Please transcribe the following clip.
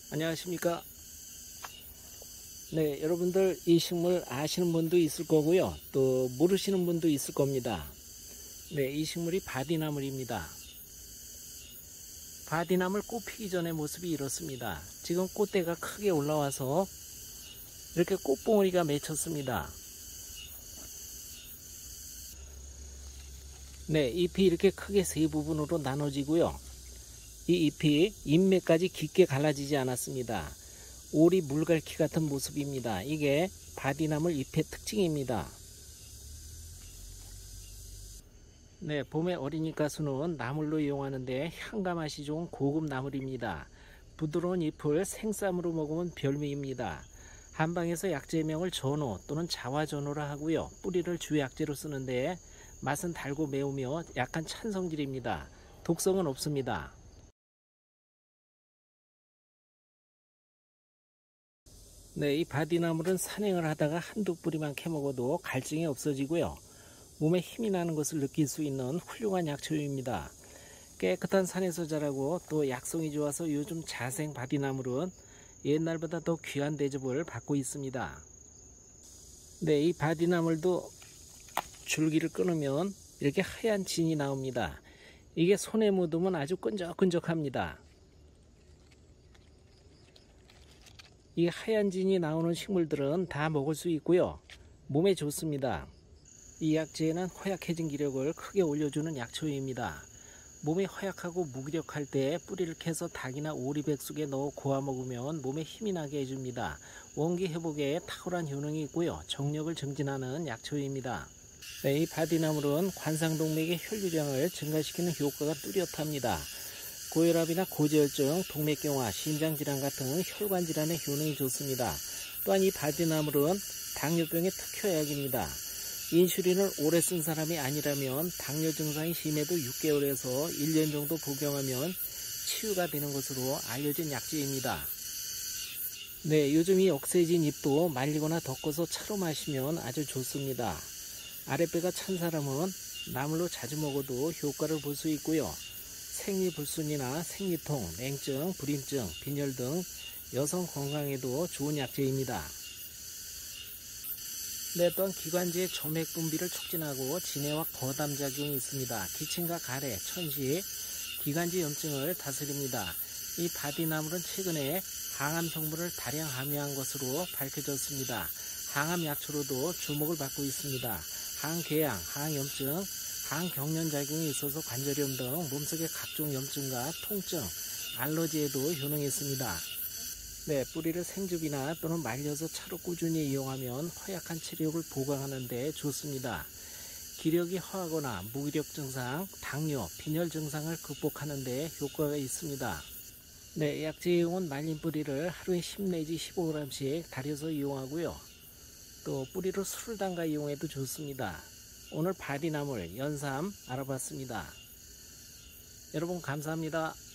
안녕하십니까. 네, 여러분들 이 식물 아시는 분도 있을 거고요. 또 모르시는 분도 있을 겁니다. 네, 이 식물이 바디나물입니다. 바디나물 꽃 피기 전의 모습이 이렇습니다. 지금 꽃대가 크게 올라와서 이렇게 꽃봉오리가 맺혔습니다. 네, 잎이 이렇게 크게 세 부분으로 나눠지고요. 이 잎이 잎매까지 깊게 갈라지지 않았습니다. 오리 물갈퀴 같은 모습입니다. 이게 바디나물 잎의 특징입니다. 네, 봄의 어린이 가수는 나물로 이용하는데 향과 맛이 좋은 고급 나물입니다. 부드러운 잎을 생쌈으로 먹으면 별미입니다. 한방에서 약재명을 전호 또는 자화전호라 하고요. 뿌리를 주약재로 쓰는데 맛은 달고 매우며 약간 찬 성질입니다. 독성은 없습니다. 네, 이 바디나물은 산행을 하다가 한두 뿌리만 캐먹어도 갈증이 없어지고요. 몸에 힘이 나는 것을 느낄 수 있는 훌륭한 약초입니다. 깨끗한 산에서 자라고 또 약성이 좋아서 요즘 자생 바디나물은 옛날보다 더 귀한 대접을 받고 있습니다. 네, 이 바디나물도 줄기를 끊으면 이렇게 하얀 진이 나옵니다. 이게 손에 묻으면 아주 끈적끈적합니다. 이 하얀 진이 나오는 식물들은 다 먹을 수 있고요. 몸에 좋습니다. 이 약재에는 허약해진 기력을 크게 올려주는 약초입니다. 몸이 허약하고 무기력할 때 뿌리를 캐서 닭이나 오리백숙에 넣어 고아 먹으면 몸에 힘이 나게 해줍니다. 원기 회복에 탁월한 효능이 있고요. 정력을 증진하는 약초입니다. 네, 이 바디나물은 관상동맥의 혈류량을 증가시키는 효과가 뚜렷합니다. 고혈압이나 고지혈증, 동맥경화, 심장질환 같은 혈관질환의 효능이 좋습니다. 또한 이 바디나물은 당뇨병의 특효약입니다. 인슐린을 오래 쓴 사람이 아니라면 당뇨 증상이 심해도 6개월에서 1년 정도 복용하면 치유가 되는 것으로 알려진 약재입니다. 네, 요즘 이 억세진 잎도 말리거나 덮어서 차로 마시면 아주 좋습니다. 아랫배가 찬 사람은 나물로 자주 먹어도 효과를 볼 수 있고요. 생리불순이나 생리통, 냉증, 불임증, 빈혈 등 여성 건강에도 좋은 약재입니다. 네, 또한 기관지의 점액 분비를 촉진하고 진해와 거담 작용이 있습니다. 기침과 가래, 천식, 기관지 염증을 다스립니다. 이 바디나물은 최근에 항암 성분을 다량 함유한 것으로 밝혀졌습니다. 항암 약초로도 주목을 받고 있습니다. 항궤양, 항염증, 항경련 작용이 있어서 관절염 등 몸속의 각종 염증과 통증, 알러지에도 효능이 있습니다. 네, 뿌리를 생즙이나 또는 말려서 차로 꾸준히 이용하면 허약한 체력을 보강하는 데 좋습니다. 기력이 허하거나 무기력 증상, 당뇨, 빈혈 증상을 극복하는 데 효과가 있습니다. 네, 약재 이용은 말린 뿌리를 하루에 10 내지 15g씩 달여서 이용하고요. 또 뿌리로 술을 담가 이용해도 좋습니다. 오늘 바디나물, 연삼 알아봤습니다. 여러분 감사합니다.